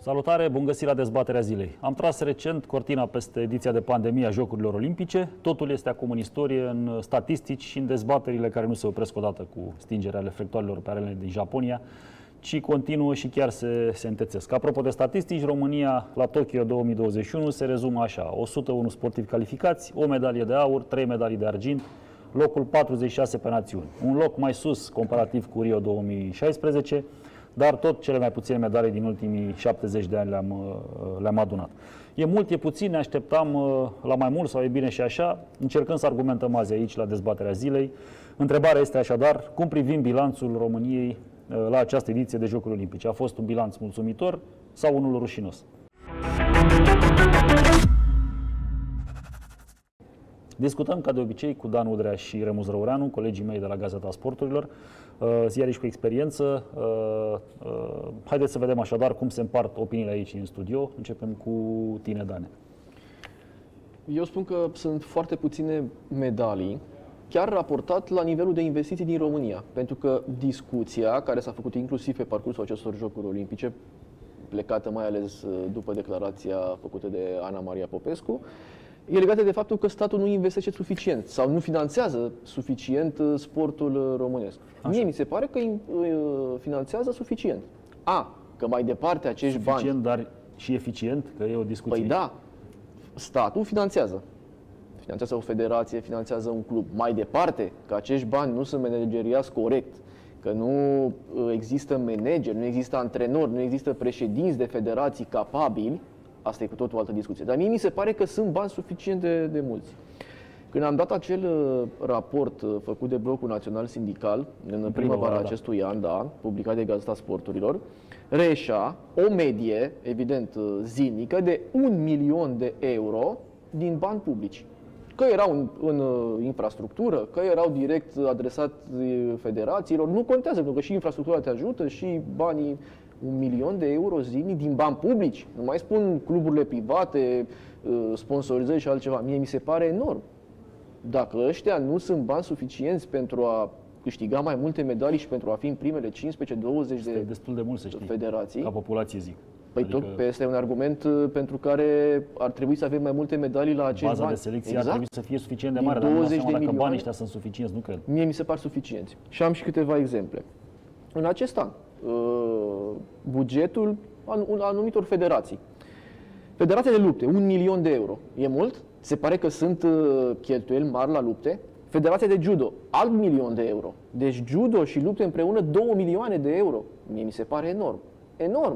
Salutare, bun găsit la dezbaterea zilei. Am tras recent cortina peste ediția de pandemie a Jocurilor Olimpice. Totul este acum în istorie, în statistici și în dezbaterile care nu se opresc odată cu stingerea reflectoarelor pe arele din Japonia, ci continuă și chiar se întețesc. Apropo de statistici, România la Tokyo 2021 se rezumă așa: 101 sportivi calificați, o medalie de aur, 3 medalii de argint, locul 46 pe națiuni. Un loc mai sus comparativ cu Rio 2016, dar tot cele mai puține medalii din ultimii 70 de ani le-am adunat. E mult, e puțin, ne așteptam la mai mult sau e bine și așa? Încercăm să argumentăm azi aici la dezbaterea zilei. Întrebarea este așadar: cum privim bilanțul României la această ediție de Jocuri Olimpice? A fost un bilanț mulțumitor sau unul rușinos? Discutăm ca de obicei cu Dan Udrea și Remus Răureanu, colegii mei de la Gazeta Sporturilor, ziariști cu experiență. Haideți să vedem așadar cum se împart opiniile aici în studio. Începem cu tine, Dane. Eu spun că sunt foarte puține medalii, chiar raportat la nivelul de investiții din România. Pentru că discuția care s-a făcut inclusiv pe parcursul acestor Jocuri Olimpice, plecată mai ales după declarația făcută de Ana Maria Popescu, e legată de faptul că statul nu investește suficient sau nu finanțează suficient sportul românesc. Așa. Mie mi se pare că finanțează suficient. Că mai departe acești bani... Suficient, dar și eficient? Că e o discuție. Păi da, statul finanțează. Finanțează o federație, finanțează un club. Mai departe, că acești bani nu sunt manageriați corect, că nu există manageri, nu există antrenori, nu există președinți de federații capabili, asta e cu totul o altă discuție. Dar mie mi se pare că sunt bani suficient de mulți. Când am dat acel raport făcut de Blocul Național Sindical în primăvara acestui an, publicat de Gazeta Sporturilor, reieșea o medie, evident zilnică, de 1 milion de euro din bani publici. Că erau în infrastructură, că erau direct adresat federațiilor, nu contează, pentru că și infrastructura te ajută și banii. 1 milion de euro zilnic din bani publici. Nu mai spun cluburile private, sponsorizări și altceva. Mie mi se pare enorm. Dacă ăștia nu sunt bani suficienți pentru a câștiga mai multe medalii și pentru a fi în primele 15-20 de destul de mult, să știi, federații, ca populație, zic. Păi adică tot este un argument pentru care ar trebui să avem mai multe medalii la acești bani. Baza de selecție ar trebui să fie suficient de mare, dar nu seama dacă banii ăștia sunt suficienți, nu cred. Mie mi se par suficienți. Și am și câteva exemple. În acest an, bugetul anumitor federații. Federația de lupte, 1 milion de euro. E mult? Se pare că sunt cheltuieli mari la lupte. Federația de judo, alt 1 milion de euro. Deci judo și lupte împreună 2 milioane de euro. Mie mi se pare enorm. Enorm.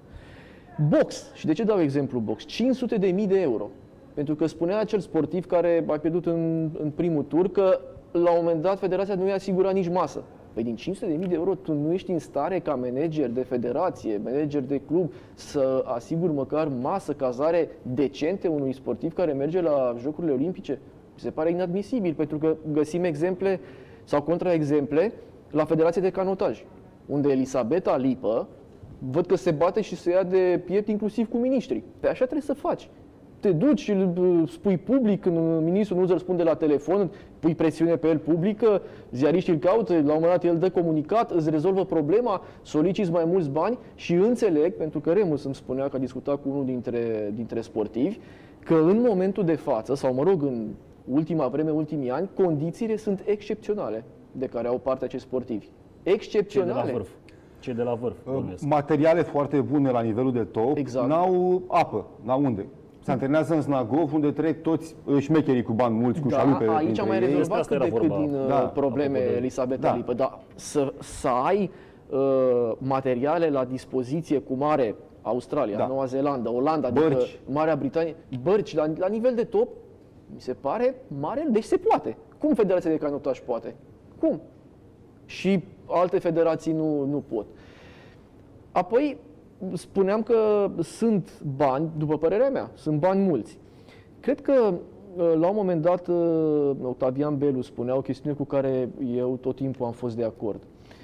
Box. Și de ce dau exemplu box? 500.000 de euro. Pentru că spunea acel sportiv care a pierdut în primul tur că la un moment dat federația nu i-a asigurat nici masă. Păi din 500.000 de euro tu nu ești în stare ca manager de federație, manager de club să asiguri măcar masă, cazare decente unui sportiv care merge la Jocurile Olimpice? Mi se pare inadmisibil, pentru că găsim exemple sau contraexemple la Federația de Canotaj, unde Elisabeta Lipă văd că se bate și se ia de piept inclusiv cu miniștrii. Pe așa trebuie să faci. Te duci și îl spui public, când ministrul nu îți răspunde la telefon, pui presiune pe el publică, ziariștii îl caută, la un moment dat el dă comunicat, îți rezolvă problema, soliciți mai mulți bani și înțeleg, pentru că Remus îmi spunea că a discutat cu unul dintre sportivi, că în momentul de față, sau mă rog, în ultima vreme, ultimii ani, condițiile sunt excepționale de care au parte acești sportivi. Excepționale. Cei de la vârf. Materiale foarte bune la nivelul de top, exact. N-au apă, n-au unde. Se antrenează în Snagov, unde trec toți șmecherii cu bani mulți, cu șalupe. Aici am mai rezolvat cât de cât din probleme Elisabeta Lipă. Dar să ai materiale la dispoziție cum are Australia, Noua Zeelandă, Olanda, adică Marea Britanie, bărci la nivel de top, mi se pare mare, deci se poate. Cum Federația de Canotaj poate? Cum? Și alte federații nu pot. Apoi, spuneam că sunt bani, după părerea mea, sunt bani mulți. Cred că la un moment dat Octavian Belu spunea o chestiune cu care eu tot timpul am fost de acord.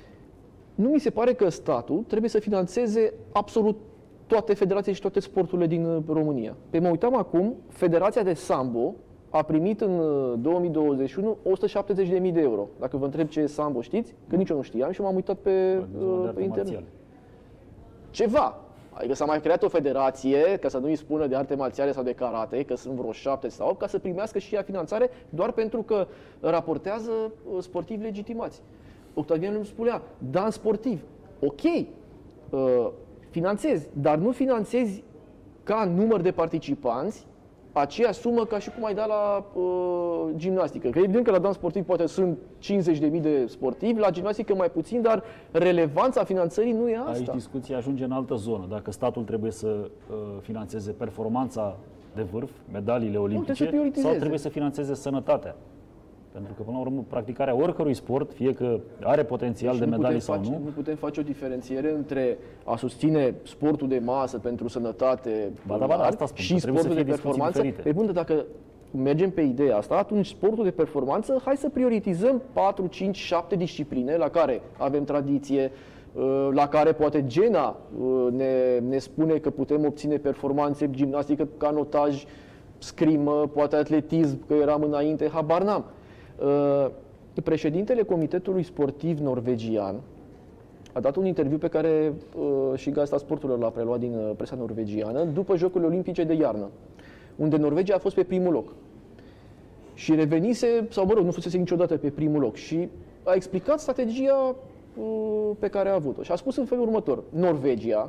Nu mi se pare că statul trebuie să finanțeze absolut toate federațiile și toate sporturile din România. Pe mă uitam acum, Federația de Sambo a primit în 2021 170.000 de euro. Dacă vă întreb ce e Sambo, știți? Că nici eu nu știam și m-am uitat pe internet. Ceva. Adică s-a mai creat o federație, ca să nu îi spună de arte marțiale sau de karate, că sunt vreo 7 sau 8, ca să primească și ea finanțare doar pentru că raportează sportivi legitimați. Octavian îmi spunea, dans sportiv, ok, finanțezi, dar nu finanțezi ca număr de participanți aceeași sumă ca și cum ai dat la gimnastică. Că evident că la dans sportiv poate sunt 50.000 de sportivi, la gimnastică mai puțin, dar relevanța finanțării nu e asta. Aici discuția ajunge în altă zonă. Dacă statul trebuie să finanțeze performanța de vârf, medaliile olimpice, sau trebuie să finanțeze sănătatea. Pentru că, până la urmă, practicarea oricărui sport, fie că are potențial de medalii sau nu... Nu putem face o diferențiere între a susține sportul de masă pentru sănătate asta spun, și sportul de performanță. Pe bun, dacă mergem pe ideea asta, atunci sportul de performanță, hai să prioritizăm 4, 5, 7 discipline la care avem tradiție, la care poate GENA ne spune că putem obține performanțe, gimnastică, canotaj, scrimă, poate atletism, că eram înainte, habar n-am. Președintele Comitetului Sportiv Norvegian a dat un interviu pe care și Gazeta Sporturilor l-a preluat din presa norvegiană după Jocurile Olimpice de iarnă, unde Norvegia a fost pe primul loc. Și revenise, sau mă rog, nu fusese niciodată pe primul loc și a explicat strategia pe care a avut-o. Și a spus în felul următor: Norvegia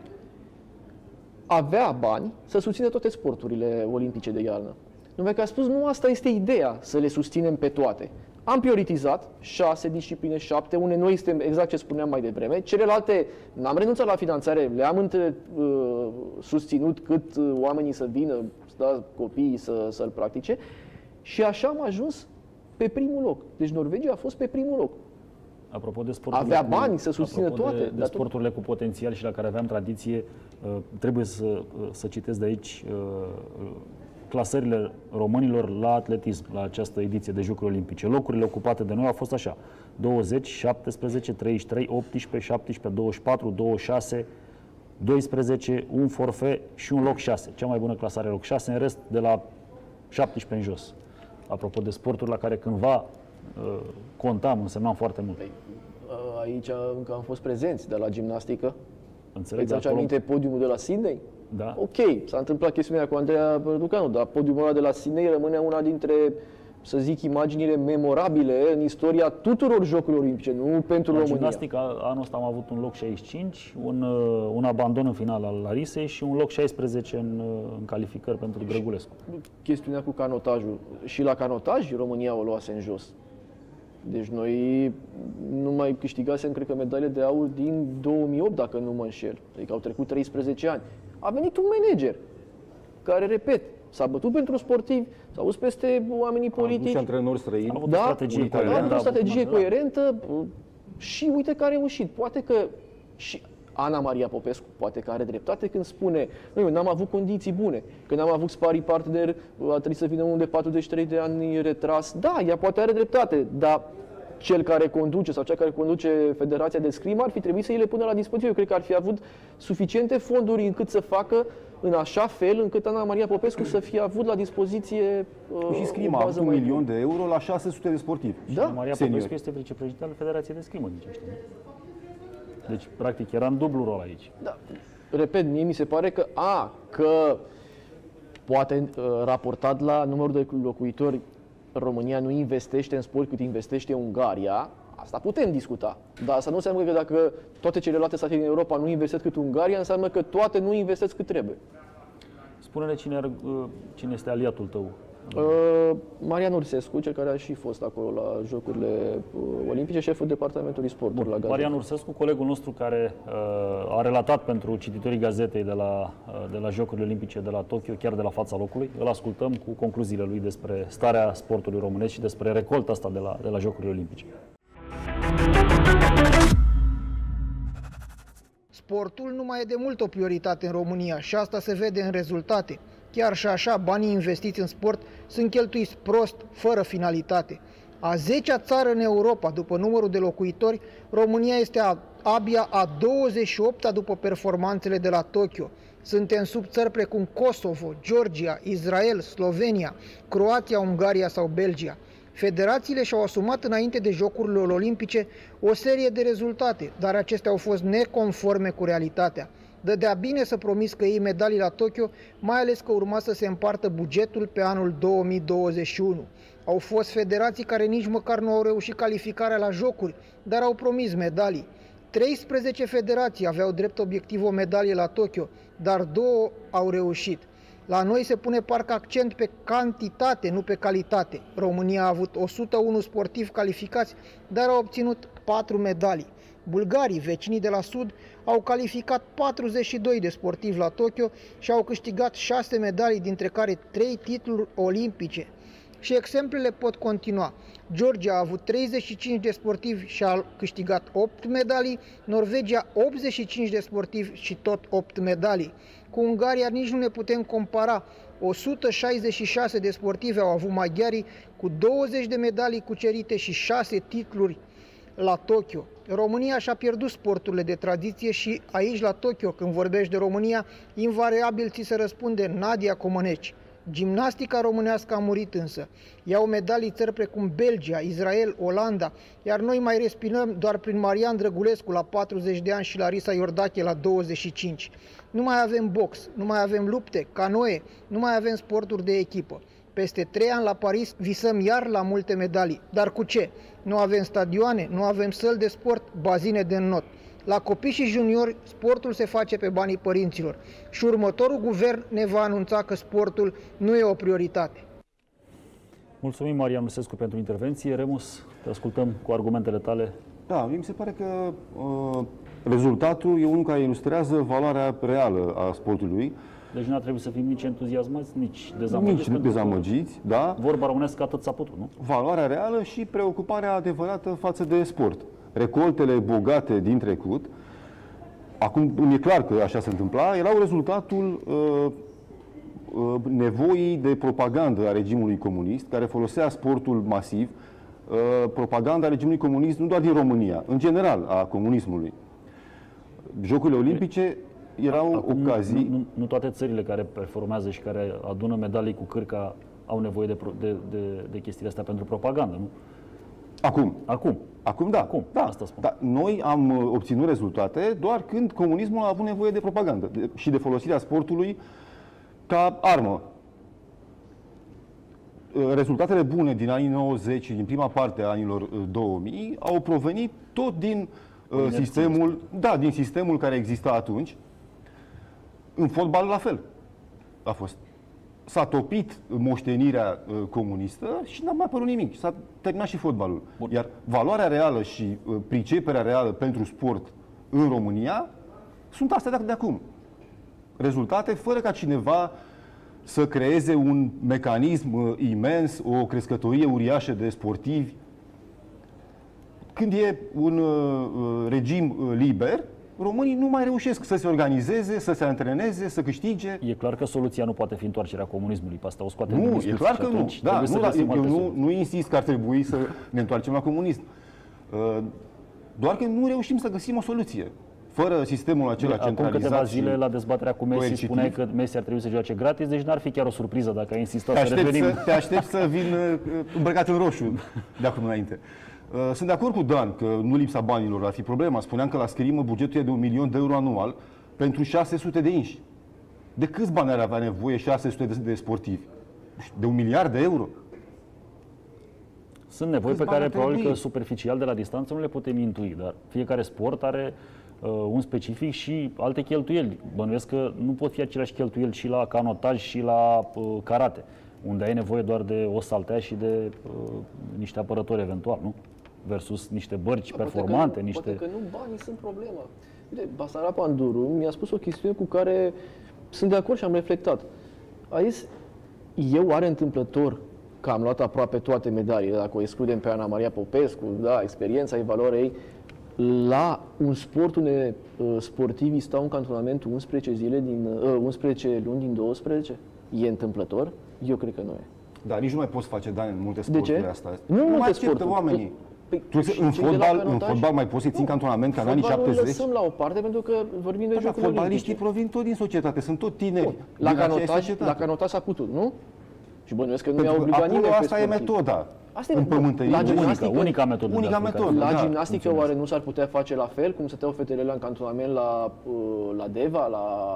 avea bani să susțină toate sporturile olimpice de iarnă. Numai că a spus, nu asta este ideea, să le susținem pe toate. Am prioritizat 6 discipline, 7, unde noi suntem exact ce spuneam mai devreme. Celelalte n-am renunțat la finanțare, le-am susținut cât oamenii să vină, copiii să-l practice. Și așa am ajuns pe primul loc. Deci Norvegia a fost pe primul loc. Apropo de sporturile avea bani să susțină toate. De sporturile cu potențial și la care aveam tradiție, trebuie să citesc de aici clasările românilor la atletism, la această ediție de Jocuri Olimpice. Locurile ocupate de noi au fost așa: 20, 17, 33, 18, 17, 24, 26, 12, un forfet și un loc 6. Cea mai bună clasare loc 6, în rest de la 17 în jos. Apropo de sporturi la care cândva contam, însemnam foarte mult. Aici încă am fost prezenți, de la gimnastică. Înțeleg, îți aminte podiumul de la Sydney? Da. Ok, s-a întâmplat chestiunea cu Andreea Părducanu, dar podiumul ăla de la Sydney rămâne una dintre, să zic, imaginile memorabile în istoria tuturor Jocurilor Olimpice, nu pentru România. La gimnastică, anul ăsta am avut un loc 65, un abandon în final al Larisei și un loc 16 în calificări pentru Grăgulescu. Chestiunea cu canotajul. Și la canotaj România o luase în jos. Deci noi nu mai câștigasem, cred că, medaile de aur din 2008, dacă nu mă înșel. Adică au trecut 13 ani. A venit un manager care, repet, s-a bătut pentru sportivi, s-a dus peste oamenii politici. Și antrenori străini. A avut o strategie coerentă. O strategie coerentă și uite că a reușit. Poate că și Ana Maria Popescu poate că are dreptate când spune: noi n-am avut condiții bune, că n-am avut sparring partner, a trebuit să vină unul de 43 de ani retras. Da, ea poate are dreptate, dar cel care conduce sau cea care conduce Federația de Scrimă ar fi trebuit să îi le pună la dispoziție. Eu cred că ar fi avut suficiente fonduri încât să facă în așa fel încât Ana Maria Popescu să fie avut la dispoziție și Scrimă a avut 1 milion de euro la 600 de sportivi. Da. Ana Maria Popescu este vicepreședinte al Federației de Scrimă, din ce știu. Deci, practic, era în dublu rol aici. Da. Repet, mie mi se pare că poate raportat la numărul de locuitori, România nu investește în sport cât investește Ungaria. Asta putem discuta. Dar asta nu înseamnă că dacă toate celelalte state din Europa nu investesc cât Ungaria, înseamnă că toate nu investesc cât trebuie. Spune-ne cine este aliatul tău. Marian Ursescu, cel care a și fost acolo la Jocurile Olimpice, șeful departamentului sporturi la Gazeta. Marian Ursescu, colegul nostru care a relatat pentru cititorii gazetei de la Jocurile Olimpice de la Tokyo, chiar de la fața locului. Îl ascultăm cu concluziile lui despre starea sportului românesc și despre recolta asta de la Jocurile Olimpice. Sportul nu mai e de mult o prioritate în România și asta se vede în rezultate. Chiar și așa, banii investiți în sport sunt cheltuiți prost, fără finalitate. A 10-a țară în Europa, după numărul de locuitori, România este abia a 28-a după performanțele de la Tokyo. Suntem sub țări precum Kosovo, Georgia, Israel, Slovenia, Croația, Ungaria sau Belgia. Federațiile și-au asumat înainte de Jocurile Olimpice o serie de rezultate, dar acestea au fost neconforme cu realitatea. Dădea bine să promis că iei medalii la Tokyo, mai ales că urma să se împartă bugetul pe anul 2021. Au fost federații care nici măcar nu au reușit calificarea la jocuri, dar au promis medalii. 13 federații aveau drept obiectiv o medalie la Tokyo, dar 2 au reușit. La noi se pune parcă accent pe cantitate, nu pe calitate. România a avut 101 sportivi calificați, dar a obținut 4 medalii. Bulgarii, vecinii de la sud, au calificat 42 de sportivi la Tokyo și au câștigat 6 medalii, dintre care 3 titluri olimpice. Și exemplele pot continua. Georgia a avut 35 de sportivi și a câștigat 8 medalii, Norvegia 85 de sportivi și tot 8 medalii. Cu Ungaria nici nu ne putem compara. 166 de sportivi au avut maghiarii, cu 20 de medalii cucerite și 6 titluri la Tokyo. România și-a pierdut sporturile de tradiție și aici la Tokyo, când vorbești de România, invariabil ți se răspunde Nadia Comăneci. Gimnastica românească a murit însă. Iau medalii țări precum Belgia, Israel, Olanda, iar noi mai respirăm doar prin Marian Drăgulescu la 40 de ani și Larisa Iordache la 25. Nu mai avem box, nu mai avem lupte, canoe, nu mai avem sporturi de echipă. Peste 3 ani la Paris visăm iar la multe medalii. Dar cu ce? Nu avem stadioane, nu avem săli de sport, bazine de înnot. La copii și juniori, sportul se face pe banii părinților și următorul guvern ne va anunța că sportul nu e o prioritate. Mulțumim, Marian Musescu, pentru intervenție. Remus, te ascultăm cu argumentele tale. Da, mi se pare că rezultatul e unul care ilustrează valoarea reală a sportului. Deci nu ar trebui să fim nici entuziasmați, nici dezamăgiți. Nici dezamăgiți, da. Vorba românească atât s-a putut, nu? Valoarea reală și preocuparea adevărată față de sport. Recoltele bogate din trecut, acum mi-e clar că așa se întâmpla, erau rezultatul nevoii de propagandă a regimului comunist, care folosea sportul masiv, propaganda regimului comunist nu doar din România, în general a comunismului. Jocurile olimpice erau acum, ocazii... Nu toate țările care performează și care adună medalii cu cârca au nevoie de chestiile astea pentru propagandă, nu? Acum, da. Asta spun. Da. Noi am obținut rezultate doar când comunismul a avut nevoie de propagandă și de folosirea sportului ca armă. Rezultatele bune din anii 90 și din prima parte a anilor 2000 au provenit tot din sistemul care exista atunci. În fotbal la fel a fost. S-a topit moștenirea comunistă și n-a mai apărut nimic. S-a terminat și fotbalul. Bun. Iar valoarea reală și priceperea reală pentru sport în România sunt astea de acum. Rezultate fără ca cineva să creeze un mecanism imens, o crescătorie uriașă de sportivi. Când e un regim liber, românii nu mai reușesc să se organizeze, să se antreneze, să câștige. E clar că soluția nu poate fi întoarcerea comunismului. Pe asta o scoatem din discuție. E clar că nu. Da, nu insist că ar trebui să ne întoarcem la comunism. Doar că nu reușim să găsim o soluție. Fără sistemul acela centralizat. Acum câteva zile, la dezbaterea cu Messi, spuneai că Messi ar trebui să joace gratis, deci n-ar fi chiar o surpriză dacă ai insistat să revenim. Te aștept să vin îmbrăcat în roșu de acum înainte. Sunt de acord cu Dan că nu lipsa banilor ar fi problema. Spuneam că la Scrimă bugetul e de 1 milion de euro anual pentru 600 de inși. De câți bani ar avea nevoie 600 de sportivi? De 1 miliard de euro? Sunt nevoi pe care probabil că superficial de la distanță nu le putem intui, dar fiecare sport are un specific și alte cheltuieli. Bănuiesc că nu pot fi aceleași cheltuieli și la canotaj și la karate, unde ai nevoie doar de o saltea și de niște apărători eventual, nu? Versus niște bărci performante, Poate că nu banii sunt problema. Uite, Basarab Anduru mi-a spus o chestiune cu care sunt de acord și am reflectat. A zis, eu oare întâmplător că am luat aproape toate medaliile, dacă o excludem pe Ana Maria Popescu, da, experiența, valoarea ei, la un sport unde sportivii stau în cantonament 11 luni din 12? E întâmplător? Eu cred că nu e. Dar nici nu mai poți face dani în multe sporturi astea. Nu mai acceptă oamenii. În fotbal mai poți să-i ții cantonament ca în anii 70? Fotbalul lăsăm la o parte pentru că vorbim de jocurile fotbaliștii provin tot din societate, sunt tot tineri. La canotaj s-a putut, nu? Și bănuiesc că nu i-a obligat nimeni pe asta e metoda. Asta e împământărit. la gimnastică, unica metodă. Unica metodă. la da, gimnastică oare nu s-ar putea face la fel, cum stăteau fetele la cantonament la Deva,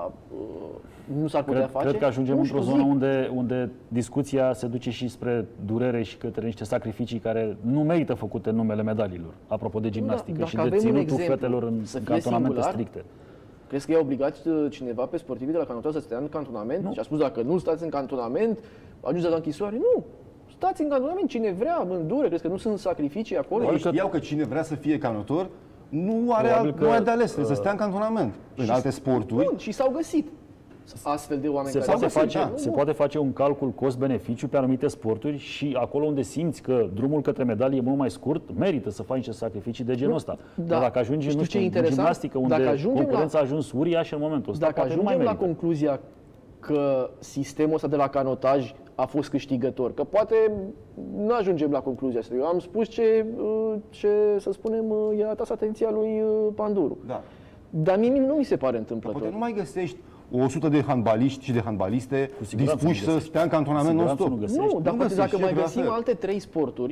nu s-ar putea face? Cred că ajungem Nu într-o știu, zonă zic. unde discuția se duce și spre durere și către niște sacrificii care nu merită făcute în numele medaliilor. Apropo de gimnastică dacă și de avem un ținutul exemplu fetelor în să fie cantonamente singular, stricte. Crezi că i-a obligat cineva pe sportivii de la cantonament să stea în cantonament? Nu. Și a spus, dacă nu stați în cantonament, ajungeți la închisoare? Nu! Stați în cantonament, cine vrea, îndure. Crezi că nu sunt sacrificii acolo? Ei știau că cine vrea să fie canotor nu are de ales, trebuie să stea în cantonament. În alte sporturi. Bun, și s-au găsit astfel de oameni Se poate face un calcul cost-beneficiu pe anumite sporturi și acolo unde simți că drumul către medalie e mult mai scurt, merită să faci niște sacrificii de genul ăsta. Da. Dar dacă ajungi în gimnastică, unde concurența a ajuns uriașă în momentul ăsta, dacă ajungem la concluzia că sistemul ăsta de la canotaj a fost câștigător, că poate nu ajungem la concluzia asta. Eu am spus ce să spunem, i-a atras atenția lui Panduru. Da. Dar mie nu mi se pare întâmplător. Poate nu mai găsești 100 de handbaliști și de handbaliste dispuși să stea în cantonament non-stop. Nu, dar poate dacă mai găsim alte 3 sporturi,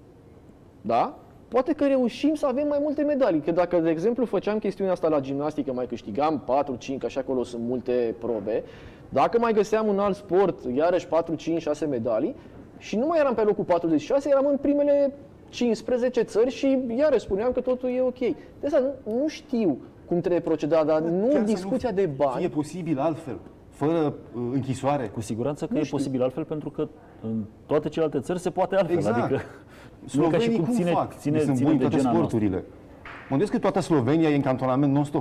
da? Poate că reușim să avem mai multe medalii. Că dacă, de exemplu, făceam chestiunea asta la gimnastică, mai câștigam 4, 5, așa acolo sunt multe probe, dacă mai găseam un alt sport, iarăși 4, 5, 6 medalii, și nu mai eram pe locul 46, eram în primele 15 țări și iarăși spuneam că totul e ok. De asta nu știu cum trebuie proceda, dar nu în discuția de bani. E posibil altfel, fără închisoare. Cu siguranță că e posibil altfel, pentru că în toate celelalte țări se poate altfel. Exact. Adică Slovenii cum fac? Sunt buni toate sporturile. Mă gândesc că toată Slovenia e în cantonament non-stop.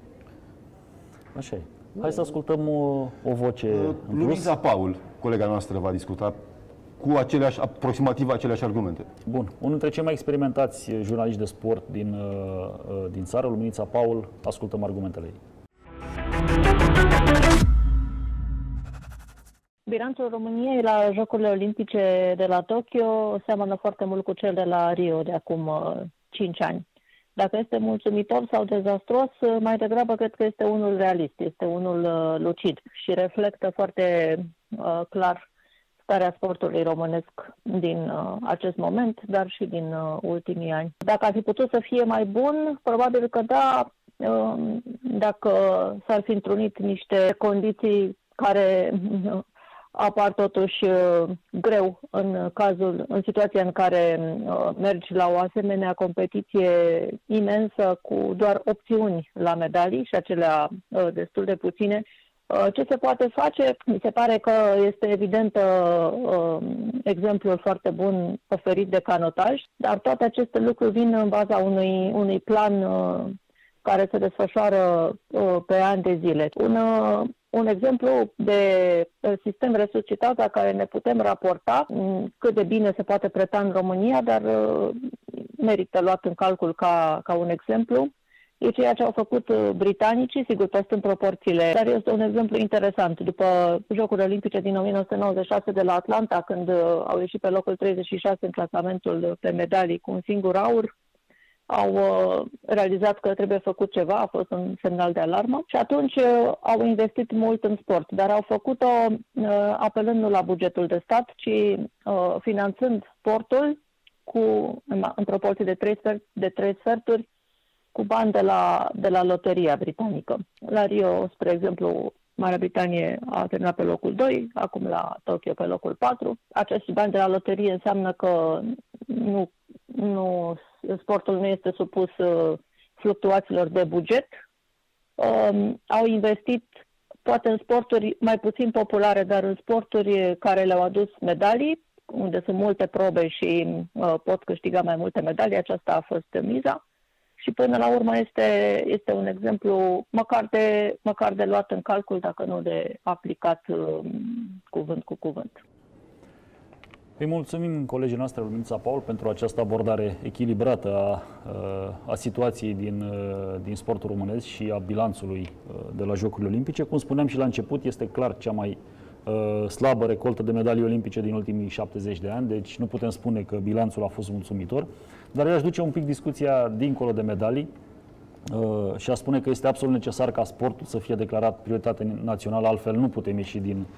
Așa e. Hai să ascultăm o voce în plus. Luiza Paul, colega noastră, va discuta cu aproximativ aceleași argumente. Bun. Unul dintre cei mai experimentați jurnaliști de sport din țară, Luminița Paul, ascultăm argumentele ei. Bilanțul României la Jocurile Olimpice de la Tokyo seamănă foarte mult cu cel de la Rio de acum 5 ani. Dacă este mulțumitor sau dezastruos, mai degrabă cred că este unul realist, este unul lucid și reflectă foarte clar starea sportului românesc din acest moment, dar și din ultimii ani. Dacă ar fi putut să fie mai bun, probabil că da, dacă s-ar fi întrunit niște condiții care apar totuși greu în situația în care mergi la o asemenea competiție imensă cu doar opțiuni la medalii și acelea destul de puține. Ce se poate face? Mi se pare că este evident exemplul foarte bun oferit de canotaj, dar toate aceste lucruri vin în baza unui plan care se desfășoară pe ani de zile. Un exemplu de sistem resuscitat la care ne putem raporta, cât de bine se poate preta în România, dar merită luat în calcul ca un exemplu, e ceea ce au făcut britanicii, sigur păstrând proporțiile, dar este un exemplu interesant. După Jocurile Olimpice din 1996 de la Atlanta, când au ieșit pe locul 36 în clasamentul pe medalii cu un singur aur, au realizat că trebuie făcut ceva, a fost un semnal de alarmă și atunci au investit mult în sport, dar au făcut-o apelând nu la bugetul de stat, ci finanțând sportul în proporție de 3 sferturi cu bani de la loteria britanică. La Rio, spre exemplu, Marea Britanie a terminat pe locul 2, acum la Tokyo pe locul 4. Acești bani de la loterie înseamnă că sportul nu este supus fluctuațiilor de buget. Au investit poate în sporturi mai puțin populare, dar în sporturi care le-au adus medalii, unde sunt multe probe și pot câștiga mai multe medalii. Aceasta a fost miza. Și până la urmă este un exemplu măcar de luat în calcul, dacă nu de aplicat cuvânt cu cuvânt. Îi mulțumim colegii noastre, Luminița Paul, pentru această abordare echilibrată a situației din sportul românesc și a bilanțului de la Jocurile Olimpice. Cum spuneam și la început, este clar cea mai slabă recoltă de medalii olimpice din ultimii 70 de ani, deci nu putem spune că bilanțul a fost mulțumitor. Dar eu aș duce un pic discuția dincolo de medalii și a spune că este absolut necesar ca sportul să fie declarat prioritate națională, altfel nu putem ieși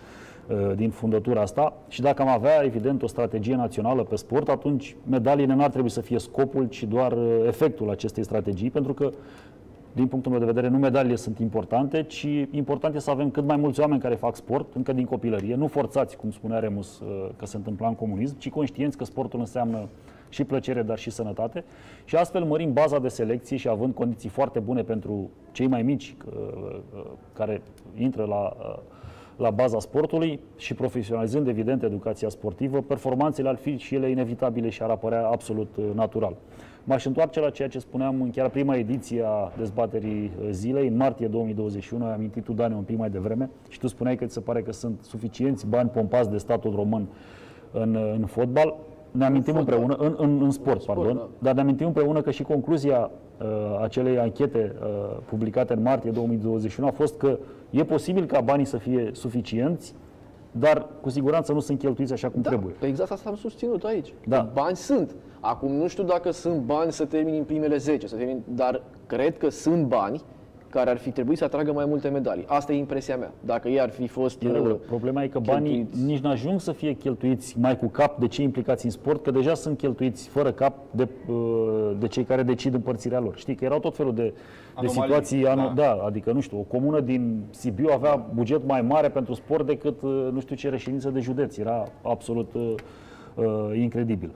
din fundătura asta și dacă am avea, evident, o strategie națională pe sport, atunci medaliile n-ar trebui să fie scopul, ci doar efectul acestei strategii, pentru că, din punctul meu de vedere, nu medaliile sunt importante, ci important e să avem cât mai mulți oameni care fac sport, încă din copilărie, nu forțați, cum spunea Remus, că se întâmpla în comunism, ci conștienți că sportul înseamnă și plăcere, dar și sănătate și astfel mărim baza de selecție și având condiții foarte bune pentru cei mai mici care intră la baza sportului și profesionalizând, evident, educația sportivă, performanțele ar fi și ele inevitabile și ar apărea absolut natural. M-aș întoarce la ceea ce spuneam în chiar prima ediție a dezbaterii zilei, în martie 2021, ai amintit tu, Dani, un pic mai devreme, și tu spuneai că ți se pare că sunt suficienți bani pompați de statul român în fotbal. Ne amintim împreună, în sport, pardon, da. Dar ne amintim împreună că și concluzia acelei anchete publicate în martie 2021 a fost că e posibil ca banii să fie suficienți, dar cu siguranță nu sunt cheltuiți așa cum trebuie. Exact asta am susținut aici. Da. Bani sunt. Acum nu știu dacă sunt bani să termini în primele 10, dar cred că sunt bani care ar fi trebuit să atragă mai multe medalii. Asta e impresia mea. Dacă ei ar fi fost problema e că banii nici n-ajung să fie cheltuiți mai cu cap de cei implicați în sport, că deja sunt cheltuiți fără cap de cei care decid împărțirea lor. Știi că erau tot felul de situații, adică, nu știu, o comună din Sibiu avea buget mai mare pentru sport decât, nu știu ce, reședință de județ. Era absolut incredibil.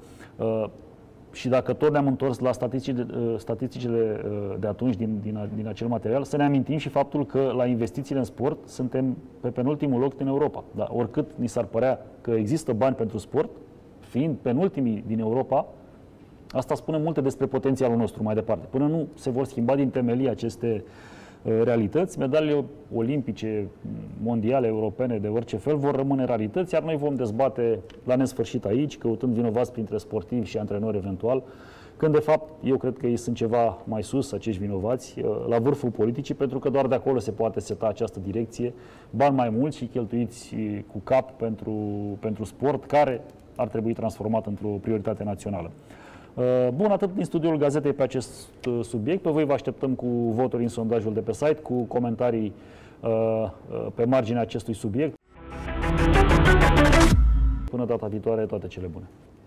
Și dacă tot ne-am întors la statisticile de atunci, din acel material, să ne amintim și faptul că la investițiile în sport suntem pe penultimul loc din Europa. Dar oricât ni s-ar părea că există bani pentru sport, fiind penultimii din Europa, asta spune multe despre potențialul nostru mai departe. Până nu se vor schimba din temelii aceste realități, medaliile olimpice, mondiale, europene, de orice fel, vor rămâne rarități, iar noi vom dezbate la nesfârșit aici, căutând vinovați printre sportivi și antrenori eventual, când de fapt eu cred că ei sunt ceva mai sus, acești vinovați, la vârful politicii, pentru că doar de acolo se poate seta această direcție, bani mai mulți și cheltuiți cu cap pentru sport, care ar trebui transformat într-o prioritate națională. Bun, atât din studioul Gazetei pe acest subiect. Pe voi vă așteptăm cu voturi în sondajul de pe site, cu comentarii pe marginea acestui subiect. Până data viitoare, toate cele bune!